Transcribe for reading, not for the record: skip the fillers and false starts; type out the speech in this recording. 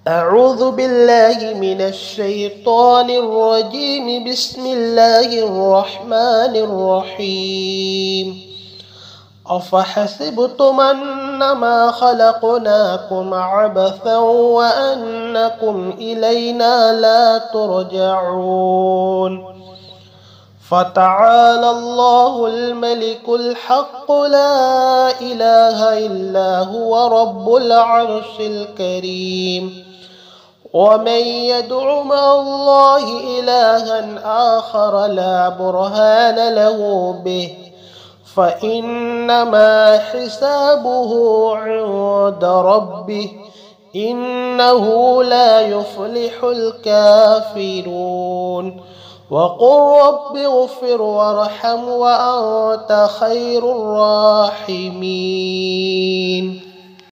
أعوذ بالله من الشيطان الرجيم. بسم الله الرحمن الرحيم. أفحسبتم أنما خلقناكم عبثا وأنكم إلينا لا ترجعون. فتعالى الله الملك الحق لا إله إلا هو رب العرش الكريم. ومن يدع مع الله إلها آخر لا برهان له به فإنما حسابه عند ربه إنه لا يفلح الكافرون. وقل رب اغفر وارحم وأنت خير الراحمين.